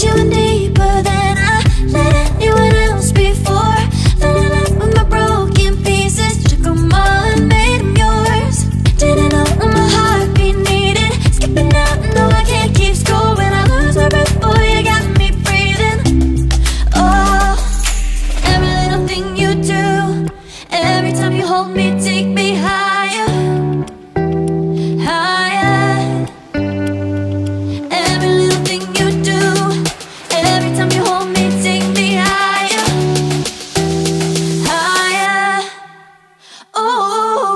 you in deeper than I let anyone else before. Fell in love with my broken pieces, took them all and made them yours. Didn't know what my heartbeat needed, skipping out, no I can't keep score. When I lose my breath, boy, you got me breathing. Oh, every little thing you do, every time you hold me, take me higher, higher. Every little thing you do, every time you hold me, take me higher, higher. Oh,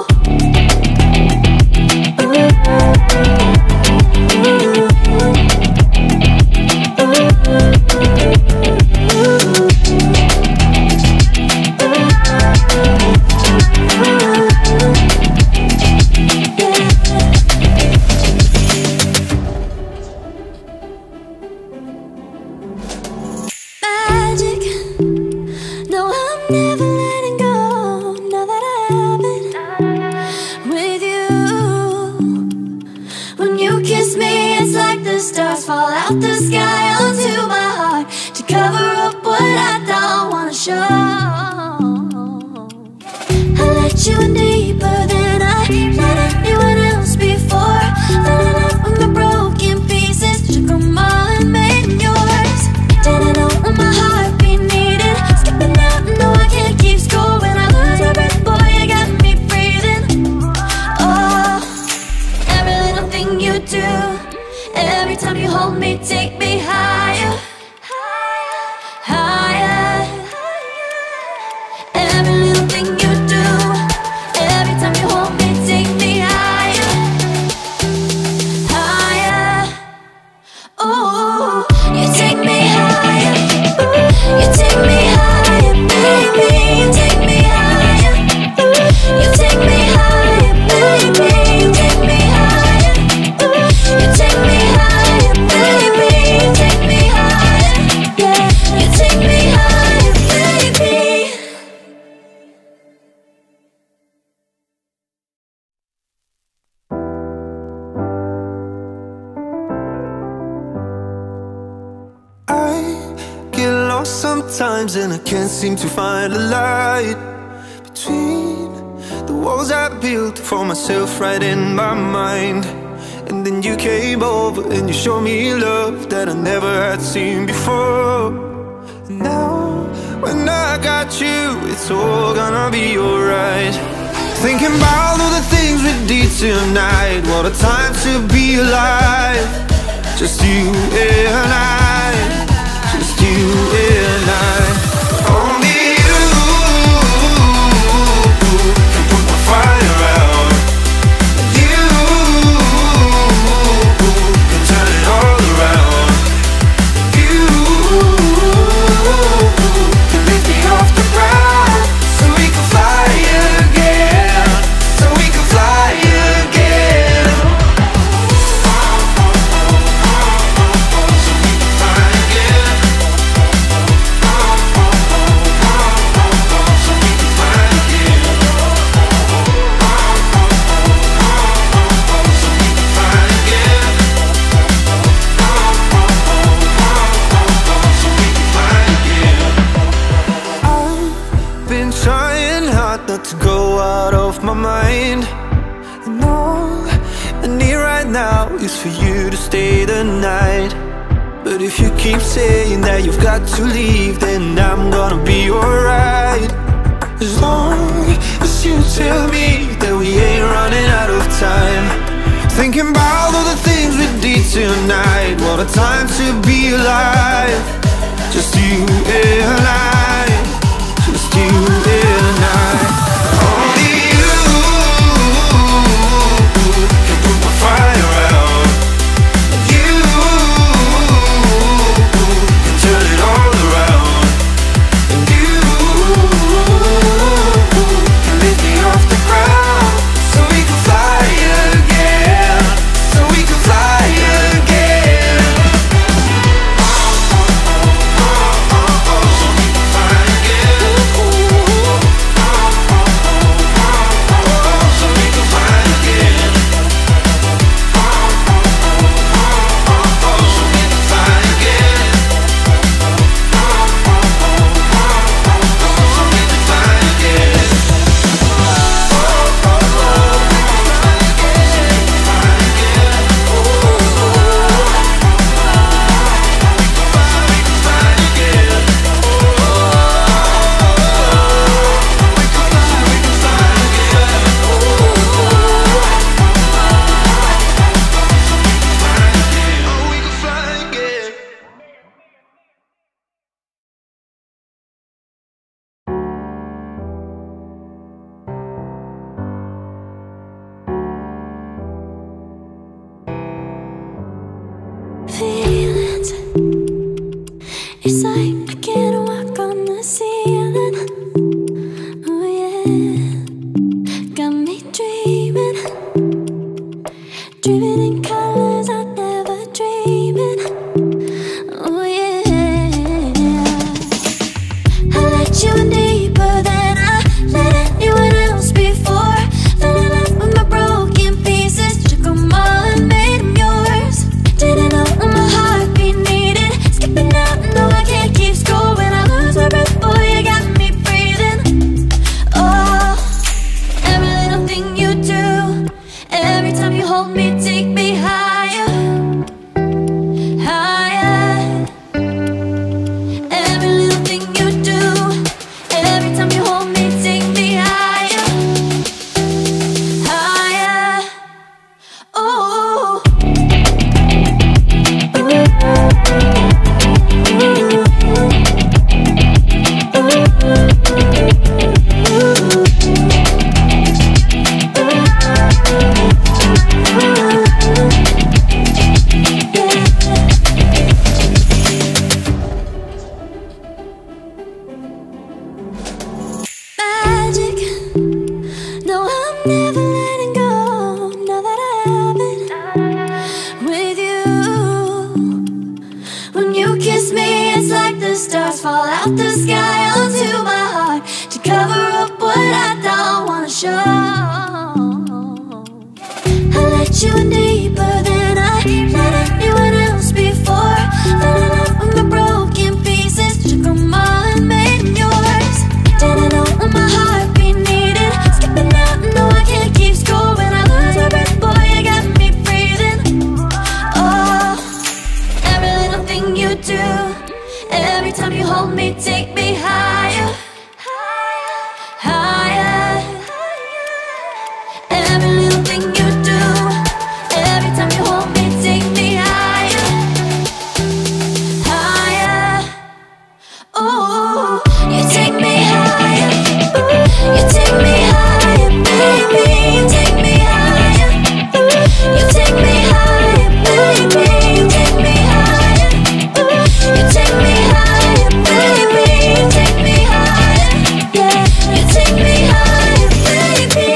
magic. No, I'm never letting go. Now that I have it with you. When you kiss me, it's like the stars fall out the sky onto my heart to cover up what I don't wanna show. I let you in deeper than I let anyone else before. Fell in love with my broken pieces, took them all and made them yours. Didn't know what my heartbeat needed, skipping out, no I can't keep score. When I lose my breath, boy, you got me breathing. Oh, every little thing you do, every time you hold me, take me higher, higher. Every little thing you do, every time you hold me, take me higher, higher. Oh, you take me higher, you take me higher, baby. You take me higher, you take me higher, baby. You take me higher, you take me higher, baby. You take me higher, yeah. You take me higher, baby. I get lost sometimes and I can't seem to find a light between the walls I built for myself right in my mind. And then you came over and you showed me love that I never had seen before. And now when I got you, it's all gonna be alright. Thinking about all the things we did tonight, what a time to be alive. Just you and I, just you and I. Only you can put my fire out. You can turn it all around. You can lift me off the ground, so we can fly again, so we can fly again. To go out of my mind, and all I need right now is for you to stay the night. But if you keep saying that you've got to leave, then I'm gonna be alright. As long as you tell me that we ain't running out of time. Thinking about all the things we did tonight, what a time to be alive. Just you and I, just you and I. Only you can put my fire out. You can turn it all around. And you can lift me off the ground, so we can fly again, so we can fly again. eyes. It's like I can't walk on the ceiling. Oh yeah, got me dreaming, dreaming in colors I never dreamed in. Oh yeah, I let you in deeper than I let anyone else before. Fell in love with my broken pieces, took them all and made them yours. Didn't know what my heartbeat needed, skipping out, no I can't keep score. When I lose my breath, boy, you got me breathing. Oh, every little thing you do, every time you hold me, take me higher, higher. Every little thing you do, every time you hold me, take me higher, higher. Oh, magic. No, I'm never letting go. Now that I have it with you. When you kiss me, it's like the stars fall out the sky onto my heart to cover up what I don't wanna show. I let you in deeper than I let anyone else before. Fell in love with my broken pieces, took them all and made them yours. Didn't know what my heartbeat needed, skipping out, no I can't keep score. When I lose my breath, boy, you got me breathing. Oh, every little thing you do, every time you hold me, take me higher, higher. Every little thing you do, every time you hold me, take me higher, higher. Oh, you take me higher, you take me higher, baby, you take me higher, you take me higher, baby, you take me higher, you take me higher, baby, you take me higher, yeah, you take me higher, baby.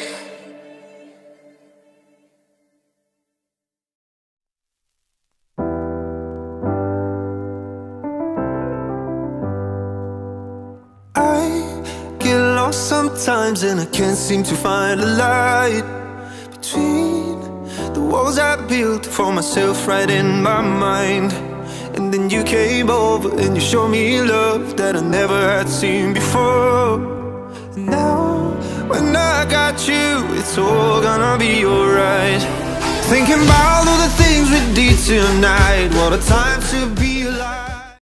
I get lost sometimes and I can't seem to find a light between the walls I built for myself right in my mind. And then you came over and you showed me love that I never had seen before. And now when I got you, it's all gonna be alright. Thinking about all the things we did tonight, what a time to be alive.